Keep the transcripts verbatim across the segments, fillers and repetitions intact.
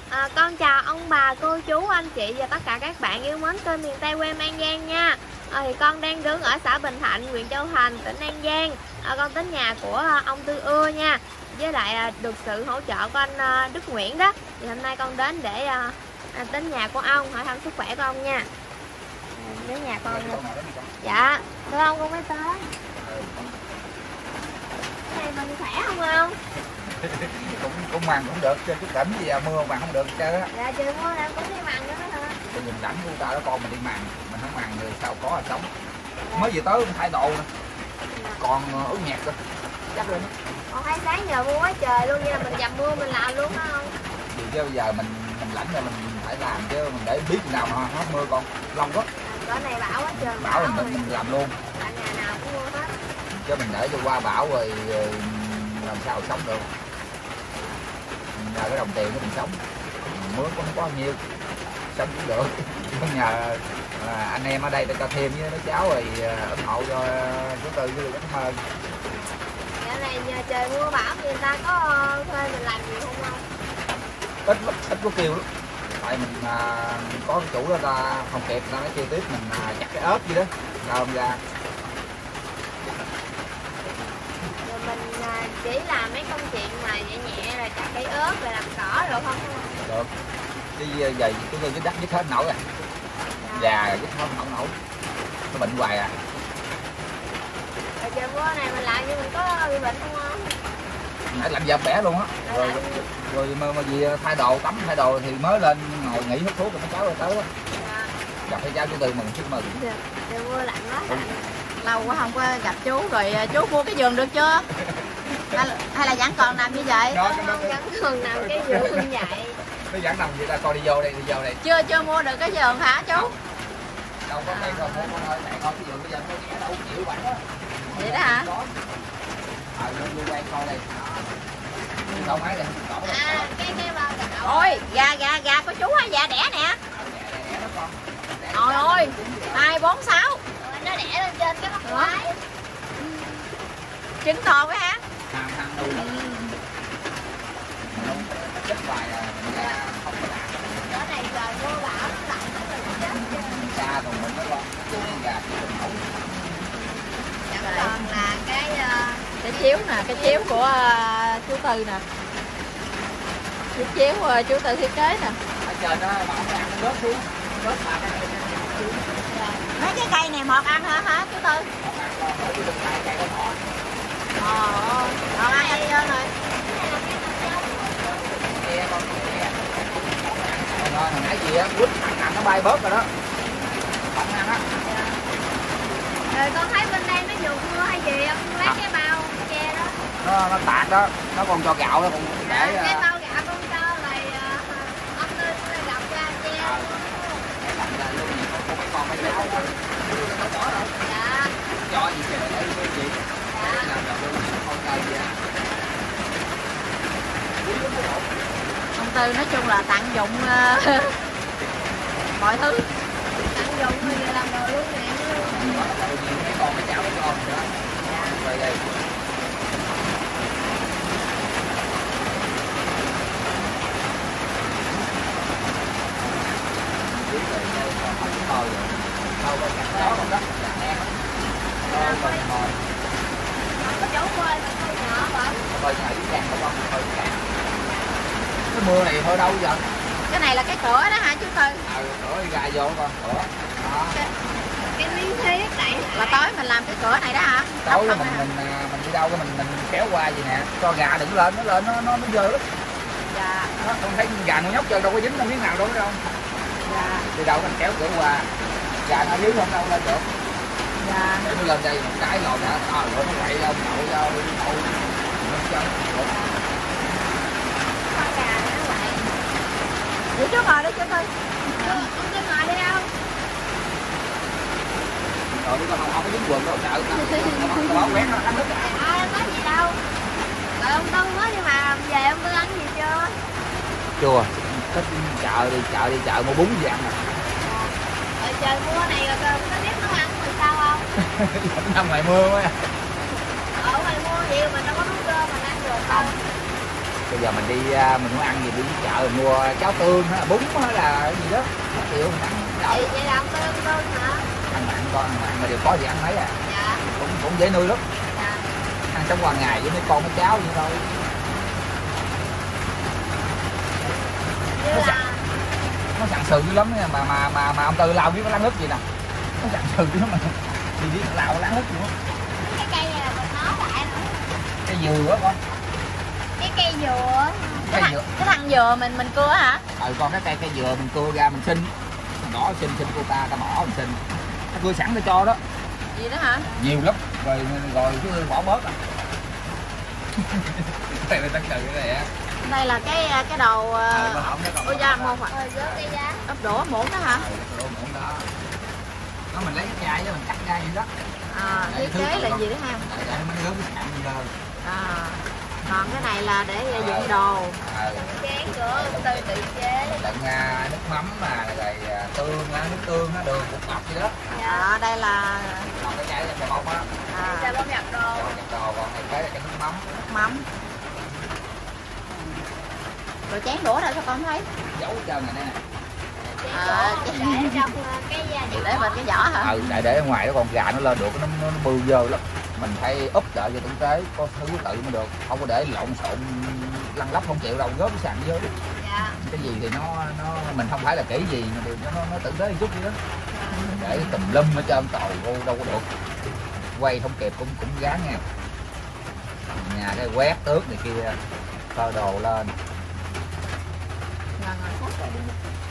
À, con chào ông bà, cô chú, anh chị và tất cả các bạn yêu mến kênh miền Tây quê An Giang nha. À, thì con đang đứng ở xã Bình Thạnh, huyện Châu Thành, tỉnh An Giang. À, con đến nhà của ông Tư Ưa nha. Với lại à, được sự hỗ trợ của anh à, Đức Nguyễn đó. Thì hôm nay con đến để à, à, đến nhà của ông, hỏi thăm sức khỏe của ông nha. Đến nhà con nha. Dạ, thưa ông con mới tới. Cái này mình khỏe không không? cũng cũng mặn cũng được, chứ chút đỉnh gì à, mưa mặn không được chứ á. Dạ trời mưa em cũng đi mặn nữa hả? Thì mình lãnh của ta đó, con mình đi mặn, mình không mặn rồi sao có là sống. Dạ. Mới về tới mình thay đồ nè, dạ. Còn ướt nhẹp rồi, chắc lên. Còn thấy sáng giờ mưa quá trời luôn, vậy là mình dầm mưa mình làm luôn hả không? Vì chứ bây giờ mình mình lãnh rồi mình phải làm chứ mình để biết nào mà hết mưa con lâu quá. À, cỡ này bão quá trời. Bão mình, mình, mình làm luôn. Tại nhà nào cũng mưa hết. Chứ mình để cho qua bão rồi, rồi làm sao sống được. Nhờ cái đồng tiền của mình sống, mướn cũng không có nhiều, sống cũng được. Nhờ à, anh em ở đây ta cho thêm với mấy cháu rồi ủng hộ cho chú Tư với Đức hơn. Dạo này giờ trời mưa bão thì người ta có thuê mình làm gì không không? Ít ít có kêu lắm. Tại mình à, có cái chủ đó ta không kịp, ta nói kêu tiếp mình à, chặt cái ớt gì đó, sao không ra. Rồi mình à, chỉ làm mấy công chuyện mà nhẹ nhẹ là chặt cây ớt rồi làm cỏ rồi không? Được. Chứ giờ chúng tôi cái đất dứt hết nổi rồi. Già rồi dứt hết không nổi. Nó bệnh hoài à. Rồi trời mưa này mình làm như mình có bị bệnh không không? Phải làm dập bẻ luôn á. Rồi, rồi, rồi mà, mà gì thay đồ, tắm thay đồ thì mới lên ngồi nghỉ hút thuốc rồi mấy cháu rồi tới đó. Dạ. Gặp thấy cháu chú Tư mừng chúc mừng. Dạ. Trời mưa lạnh quá. Ừ. Lâu quá không có gặp chú rồi, chú mua cái giường được chưa? hay, là, hay là vẫn còn nằm như vậy? Đó, không, không, vẫn còn nằm cái giường như vậy. Nó vẫn nằm vậy ta, coi đi vô đây, đi vô đây. Chưa chưa mua được cái giường hả chú? Không. Đâu có đây con muốn con ơi, mẹ con cái giường bây giờ nó nghe đâu chịu bạn đó. Vậy đó hả? Ờ, vô quen coi đây. Không ấy đây, à, cái cái bao gạo. Ôi, gà gà gà của chú hả? Dạ đẻ nè. Trời ơi, hai bốn sáu. Nó đẻ lên trên cái mắt quái. Trứng to quá hả? Hàng hàng đuôi. Chết hoài à, không có làm. Cái này trời mưa bão nó lạnh nó mình chết chứ. Xa rồi mình nó lo, chú gà chú mình nấu. Chẳng còn là cái uh... cái chiếu nè, cái chiếu của uh, chú Tư nè. Chiếu chiếu uh, chú Tư thiết kế nè. Ở trên đó bảo nó ăn nó rớt xuống, rớt mà cái này mấy cái cây này mọt ăn hả hả chú Tư? Ờ, còn ăn hết trơn rồi. Rồi hồi nãy gì á, quýt thằng nào nó bay bớt rồi đó. Không ăn á. Rồi con thấy bên đây nó vụt mưa hay gì không? Lấy à. Cái bao che đó. Nó nó tạt đó, nó còn cho gạo đó còn để à, cái bao gạo con cho rồi uh, ông Tư gặp ra che. À. Để làm ra luôn có mấy con mấy cháu đó. Dạ. Cho gì kìa để cái gì. Dạ. Làm ra luôn con cây gì à. Ông Tư nói chung là tận dụng uh, mọi thứ. Tận dụng rồi làm đồ luôn nè. Mấy con mấy cháu mấy con nữa. Dạ. Rồi đây. Thôi rồi. Thôi rồi cạnh đó con đất là em. Thôi rồi ngồi. Không có chỗ bơi mà thôi nhỏ vậy. Bơi ngày đi càng không bơi càng. Cái mưa này thôi đâu giờ. Cái này là cái cửa đó hả chú Tư? Ờ, cửa đi gài vô con, cửa. Đó. Cái, cái lý thuyết tại là tối mình làm cái cửa này đó hả? Tối mình mình mình đi đâu cái mình mình kéo qua gì nè, cho gà đừng lên, nó lên nó nó nó dơ lắm. Dạ. Nó không thấy gà nó nhóc trơn đâu có dính đâu miếng nào đâu đâu. Dạ. Đi đâu mình kéo cửa qua. Gà nó dưới không đâu lên được. Dạ. Để nó lên đây một cái rồi đã à, rồi nó quậy ông đậu vô đi đậu. con gà nó quậy. Vậy chú ngồi đó chú Tư. Ông Tư ngồi đi không? Rồi con không có dính quần đâu sợ. Nó báo quét nó ăn hết. À, có gì đâu. Rồi ông Tư mới nhưng mà về ông Tư ăn gì chưa? Chưa. Thích chợ đi, chợ đi chợ mua bún gì ăn nè. Rồi trời mưa này rồi có biết nấu ăn rồi sao không? Năm ngày mưa quá. Ở ngoài mưa vậy mình đâu có nấu cơm mình ăn được không? Bây giờ mình đi mình muốn ăn gì đi chợ mình mua cháo tương hay là bún hay là cái gì đó chịu mình ăn đỡ. Vậy vậy là ông tương tương hả? Ăn mặn con ăn mặn mà đều có gì ăn mấy à. Dạ. Cũng cũng dễ nuôi lắm. Dạ. Ăn trong qua ngày với mấy con mấy cháu vậy thôi. Như nó là sẵn, nó sẵn sừ dữ lắm mà mà mà mà ông Tư lao biết nó láng nứt gì nè. Nó sẵn sừ dữ lắm mà đi biết lao nó láng nứt nữa. cái cây này là mình nói lại nữa. Cái dừa á con. Cái cây dừa. Cái Cái, dừa. cái thằng dừa mình mình cưa hả? Ừ con cái cây cây dừa mình cưa ra mình xin. Đó xin xin cô ta ta bỏ mình xin. Nó cưa sẵn ta cho đó. Gì đó hả? Nhiều lắm. Rồi rồi cứ bỏ bớt à. Đây là tất cả cái này á. Đây là cái cái đầu ôi da mua phải Rồi rớt cái giá. ốc đổ muỗng đó hả? Đồ muỗng đó. Nó mình lấy cái chai đó mình cắt ra vậy đó. À, thiết kế là gì đó ha? Để mình gớm cái sạn gì lên. À, còn cái này là để dựng đồ. Ờ. Chén của ông Tư tự chế. Đựng nước mắm mà rồi tương á, nước tương á, đường bột ngọt gì đó. Dạ, đây là Còn cái chai là bột á. Sao à, bóp nhập đồ. Nhập đồ còn này cái là cái nước mắm. nước mắm. Rồi chén đũa đâu sao con thấy? Giấu hết trơn này nè. Chén À, của để trong cái vỏ. Để bên cái vỏ hả? Ừ, tại để ở ngoài đó còn gà nó lên được nó nó, nó bư dơ lắm. Mình phải úp lại cho tử tế, có thứ tự mới được. Không có để lộn xộn lăn lóc không chịu đâu, gớm sàn vô. Dạ. Cái gì thì nó nó mình không phải là kỹ gì mà điều nó nó tử tế một chút gì đó. Để tùm lum ở trên tàu vô đâu có được. Quay không kịp cũng cũng gán nha. Nhà cái quét tước này kia, phơ đồ lên. Ngồi ngồi sát lại đi.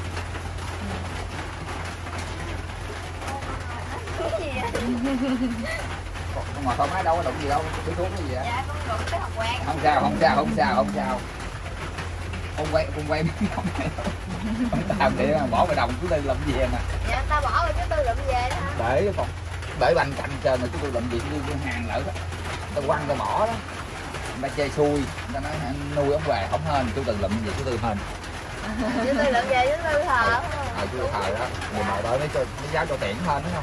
Cái gì vậy? Con ngồi thoải mái đâu có đụng gì đâu, cái thuốc cái gì vậy? Dạ con đụng cái hộp quạt. Không sao, không sao, không sao, không sao. Con quay, con quay miếng không này đâu. Không làm để bỏ vào đồng chú Tư làm gì nè. Dạ ta bỏ rồi chú Tư lụm về đó hả? Để còn để banh cạnh trên rồi chú Tư làm gì chú Tư hàng lại đó. Ta quăng ta bỏ đó. Người ta chơi xui, người ta nói nuôi ống về không hên, chú Tư lụm gì chú Tư hên. Chú Tư lụm về chú Tư thờ. Ờ chú Tư thờ đó. Người nội đợi mấy cho mấy giáo cho tiện hên đúng không?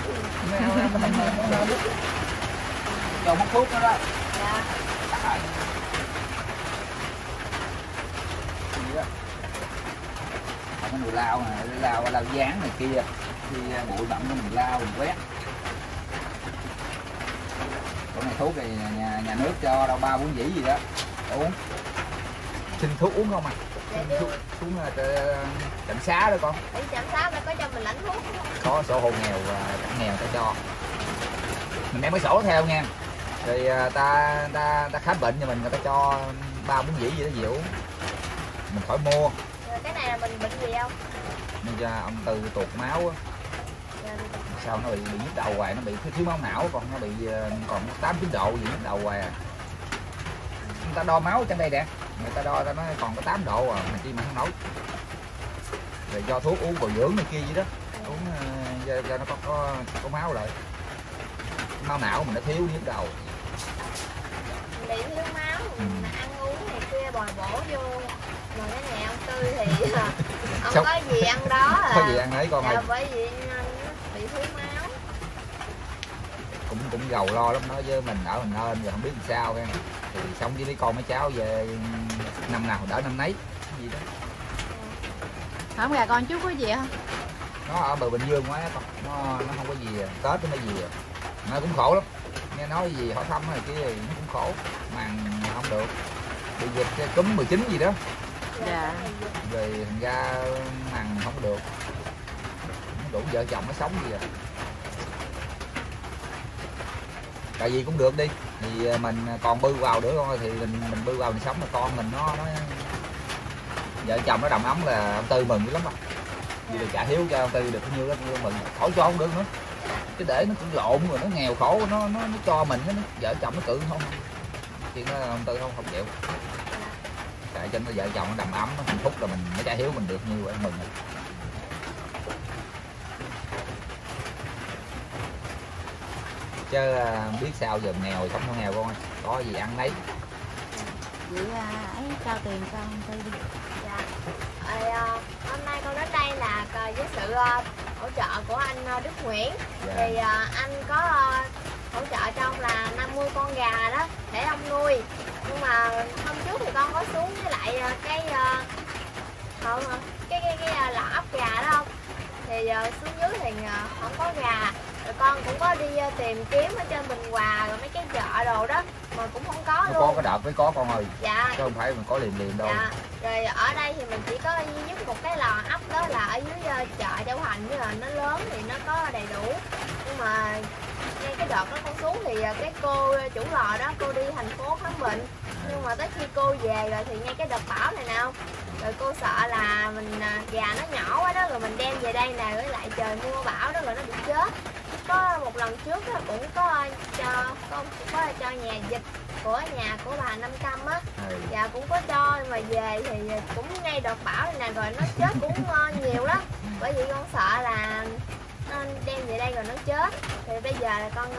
Cho móc thuốc đó đó. Dạ. Còn cái nồi lao này, lao lao dán này kia, khi bụi bặm nó mình lao mình quét. Cái này thuốc thì nhà nhà nước cho đâu ba bốn dĩ gì đó uống. Xin thuốc uống không à? Xin thuốc xuống trạm xá đó con. Ở trạm xá đã có cho mình lãnh thuốc không? Có sổ hộ nghèo và cận nghèo ta cho. Mình đem cái sổ theo nha. Rồi ta ta ta khám bệnh cho mình người ta cho ba bốn dĩ gì đó gì uống. Mình khỏi mua. Rồi cái này là mình bệnh gì không? Nên cho ông Tư tuột máu á. Sao nó bị bị nhức đầu hoài, nó bị thiếu máu não, còn nó bị còn tám chín độ gì nhức đầu hoài à. Người ta đo máu trên đây nè, người ta đo ta nói còn có tám độ à, mà chi mà không nổi. Rồi do thuốc uống bồi dưỡng này kia gì đó, uống cho, cho nó có, có có máu lại. Máu não mình nó thiếu nhức đầu. Bị thiếu máu, mình ăn uống này kia bồi bổ vô. Rồi cái này ông Tư thì ông Sao? có gì ăn đó à. Có gì ăn ấy con ơi. Dạ, bởi vì bị thiếu máu. Cũng cũng gầu lo lắm, nói với mình ở mình hên giờ không biết làm sao nha. Thì sống với mấy con mấy cháu về năm nào đỡ năm nấy gì đó. Không gà con chú có gì không? Nó ở bờ Bình Dương quá con, nó nó không có gì, Tết nó mới gì, nó cũng khổ lắm. Nghe nói gì hỏi thăm này kia thì nó cũng khổ, màng không được, bị dịch cúm mười chín gì đó. Dạ. Rồi thành ra màng không được, nó đủ vợ chồng nó sống gì à. Tại vì cũng được đi, thì mình còn bư vào nữa con, thì mình mình bư vào mình sống, mà con mình nó nó vợ chồng nó đầm ấm là ông Tư mừng dữ lắm rồi. Vì là trả hiếu cho ông Tư được bao nhiêu đó mừng, khỏi cho không được nữa. Cái để nó cũng lộn rồi, nó nghèo khổ, nó nó, nó cho mình, nó vợ chồng nó cự không. Chuyện đó ông Tư không không chịu. Tại cho nó vợ chồng nó đầm ấm, nó hạnh phúc là mình mới trả hiếu mình được nhiêu vậy mừng. Chứ biết sao giờ nghèo sống không nghèo con ơi, có gì ăn nấy. Vậy ấy trao tiền cho ông Tư đi. Dạ. À, hôm nay con đến đây là với sự uh, hỗ trợ của anh uh, Đức Nguyễn. Dạ. Thì uh, anh có uh, hỗ trợ cho ông là năm mươi con gà đó để ông nuôi. Nhưng mà hôm trước thì con có xuống với lại cái uh, không, cái cái cái, cái lò ấp gà đó không, thì uh, xuống dưới thì uh, không có gà. Rồi con cũng có đi uh, tìm kiếm ở trên Bình Hòa rồi mấy cái chợ đồ đó mà cũng không có nó luôn. Có cái đợt mới có con ơi. Dạ. Chứ không phải mình có liền liền đâu. Dạ. Rồi ở đây thì mình chỉ có duy nhất một cái lò ấp, đó là ở dưới uh, chợ Châu Thành, với là nó lớn thì nó có đầy đủ. Nhưng mà ngay cái đợt đó con xuống thì uh, cái cô chủ lò đó cô đi thành phố khám bệnh. Nhưng mà tới khi cô về rồi thì ngay cái đợt bão này nào, rồi cô sợ là mình gà nó nhỏ quá đó, rồi mình đem về đây nè, với lại trời mưa bão đó rồi nó bị chết. Có một lần trước đó, cũng có cho con cũng có cho nhà vịt của nhà của bà Năm Căm á, và cũng có cho, mà về thì cũng ngay đợt bão này nè, rồi nó chết cũng nhiều lắm. Bởi vì con sợ là nó đem về đây rồi nó chết. Thì bây giờ là con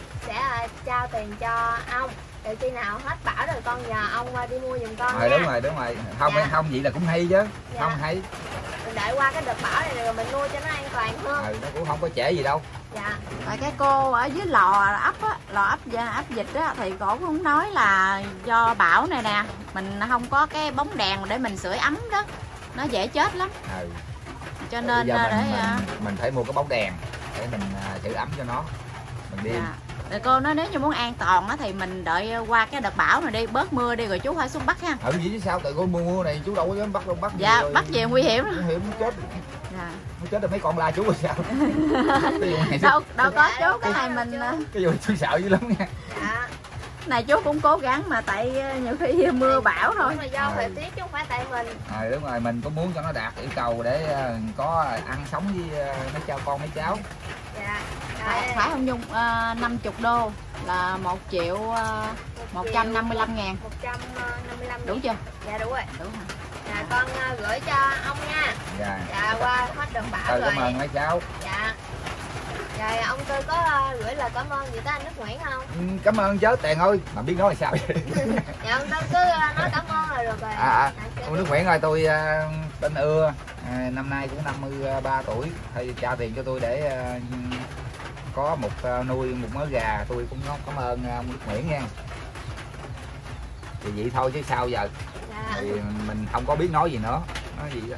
sẽ trao tiền cho ông. Rồi khi nào hết bão rồi con nhờ ông đi mua giùm con rồi, nha. đúng rồi, đúng rồi. Không, dạ. không vậy là cũng hay chứ. Dạ. Không hay. Mình đợi qua cái đợt bão này rồi mình nuôi cho nó an toàn hơn. Ừ, nó cũng không có trễ gì đâu. Dạ. Rồi cái cô ở dưới lò ấp á, lò ấp ấp vịt á, thì cổ cũng nói là do bão này nè, mình không có cái bóng đèn để mình sưởi ấm đó, nó dễ chết lắm. Ừ. Cho nên để mình, mình, mình phải mua cái bóng đèn để mình sưởi ấm cho nó. Mình đi. Dạ. Rồi cô nói nếu như muốn an toàn á thì mình đợi qua cái đợt bão này đi, bớt mưa đi rồi chú phải xuống Bắc ha. Ừ gì chứ sao, tại con mưa mưa này chú đâu có dám bắt đâu, bắt. Dạ, bắt về nguy hiểm. Nguy hiểm nó chết. Dạ. Nó chết rồi mấy con la chú rồi sao? Cái vụ này đâu đâu có dạ, chú, cái này mình cái vụ chú sợ dữ lắm nha. Dạ. Này chú cũng cố gắng mà tại nhiều khi mưa bão thôi. Đúng là do thời tiết chứ không phải tại mình. Rồi đúng rồi, mình có muốn cho nó đạt yêu cầu để có ăn sống với mấy cha con mấy cháu. Dạ. Phải, phải không Nhung? À, năm mươi đô là một triệu một trăm năm mươi lăm ngàn. một trăm năm mươi lăm. Đủ chưa? Dạ đủ rồi. Đủ rồi. Dạ con gửi cho ông nha. Dạ. Dạ qua hết đợt bão Thôi, rồi. cảm ơn mấy cháu. Dạ. Rồi ông Tư có gửi lời cảm ơn gì tới anh Đức Nguyễn không? Ừ, cảm ơn chứ Tiền ơi, mà biết nói là sao vậy? Dạ ông Tư cứ nói cảm ơn rồi được rồi. À, à. Ông Đức Nguyễn ơi, tôi uh, tên Ưa, à, năm nay cũng năm mươi ba tuổi, thầy trao tiền cho tôi để uh, có một uh, nuôi một mớ gà. Tôi cũng cảm ơn uh, ông Đức Nguyễn nha. Thì vậy thôi chứ sao giờ. Dạ. Thì mình không có biết nói gì nữa, nói gì đó.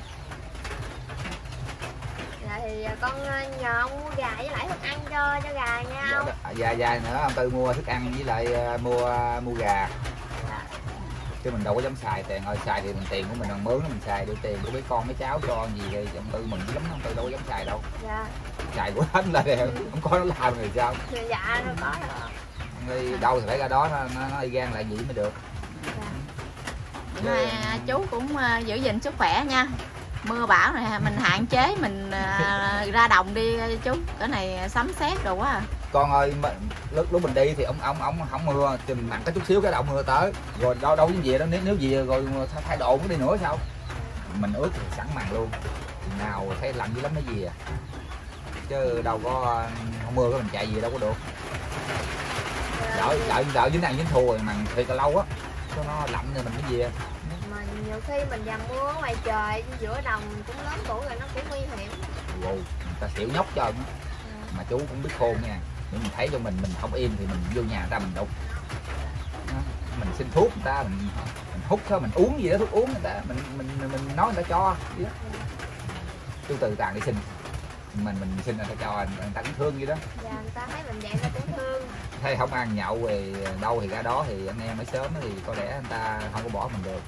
Dạ thì con nhờ ông mua gà với lại thức ăn cho cho gà nha ông. Dạ, dạ nữa ông Tư mua thức ăn với lại uh, mua uh, mua gà. Dạ. Chứ mình đâu có dám xài tiền, ơi xài thì mình tiền của mình bằng mướn đó mình xài, đưa tiền của mấy con mấy cháu cho gì thì ông Tư mừng lắm, ông Tư đâu có dám xài đâu. Dạ. Xài của hết là ừ. Không có nó làm rồi sao. Dạ nó có rồi. Đi đâu thì phải ra đó, nó nó, nó y gan lại vậy mới được. Dạ. À, chú cũng uh, giữ gìn sức khỏe nha. Mưa bão này mình hạn chế mình uh, ra đồng đi chú, cái này sấm sét đồ quá à. Con ơi, lúc lúc mình đi thì ông ông ông không mưa thì mình mặn có chút xíu cái đầu mưa tới rồi đâu đâu cái gì đó, nếu nếu gì rồi thay độ cũng đi nữa sao, mình ướt thì sẵn màn luôn, nào thấy lạnh dữ lắm cái gì à, chứ đâu có không mưa cái mình chạy gì đâu có được. Đợi đợi đợi dính ăn dính thua rồi mà thiệt là lâu á, cho nó lạnh rồi mình cái gì à. Mà nhiều khi mình dầm mưa ở ngoài trời giữa đồng cũng lớn tuổi rồi nó cũng nguy hiểm. Wow, người ta xỉu nhóc cho ừ. Mà chú cũng biết khôn nha, nếu mình thấy cho mình mình không im thì mình vô nhà người ta mình đục, mình xin thuốc người ta, mình mình hút thôi, mình uống gì đó thuốc uống người ta, mình mình mình nói người ta cho gì đó. Chú Từ Tàn đi xin mình mình xin người ta cho, người ta cũng thương gì đó. Dạ, người ta thấy mình vậy người ta cũng thương. Thấy không ăn nhậu về đâu thì ra đó thì anh em mới sớm thì có lẽ người ta không có bỏ mình được.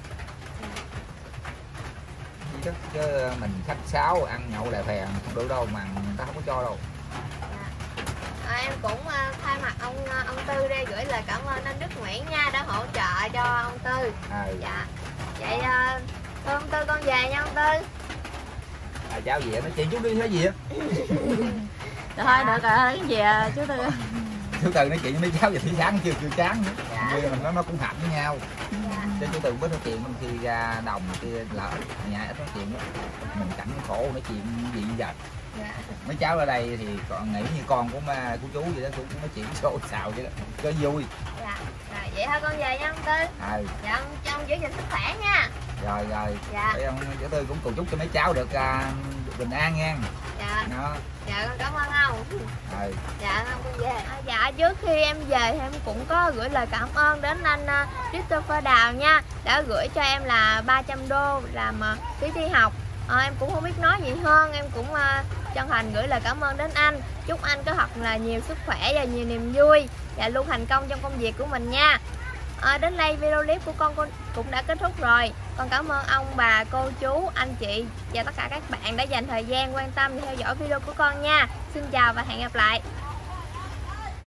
Chứ, chứ mình khách sáo ăn nhậu lại phèn không được đâu, mà người ta không có cho đâu. À, em cũng uh, thay mặt ông uh, ông Tư đây gửi lời cảm ơn anh Đức Nguyễn nha, đã hỗ trợ cho ông Tư. À. Dạ. Vậy uh, thôi ông Tư con về nha ông Tư. À, cháu gì nói chuyện chú đi thế gì á. Thôi được rồi, cái gì à, chú Tư. Chú Từ nói chuyện với mấy cháu giờ tới sáng chưa chưa chán nữa. Dạ. Mình nó nó cũng hợp với nhau. Dạ. Chứ chú Từ biết nói chuyện mình khi ra đồng kia lỡ nhà ít nói chuyện đó. Mình cảnh khổ nói chuyện gì giờ. Dạ. Mấy cháu ở đây thì còn nghĩ như con của ma của chú vậy đó, cũng nói chuyện xô xào vậy đó, cho vui. Dạ. Rồi vậy thôi con về nha ông Tư. À. Dạ ông cho ông giữ gìn sức khỏe nha. Rồi rồi. Dạ. Để ông chú Tư cũng cầu chúc cho mấy cháu được uh, bình an nha. Dạ. nó. Dạ con cảm ơn ông. Ừ. Dạ con về. À, dạ trước khi em về thì em cũng có gửi lời cảm ơn đến anh uh, Christopher Đào nha, đã gửi cho em là ba trăm đô làm uh, phí thi học. À, em cũng không biết nói gì hơn, em cũng uh, chân thành gửi lời cảm ơn đến anh. Chúc anh có thật là nhiều sức khỏe và nhiều niềm vui và luôn thành công trong công việc của mình nha. À, đến đây video clip của con cũng đã kết thúc rồi. Con cảm ơn ông bà, cô chú, anh chị và tất cả các bạn đã dành thời gian quan tâm và theo dõi video của con nha. Xin chào và hẹn gặp lại.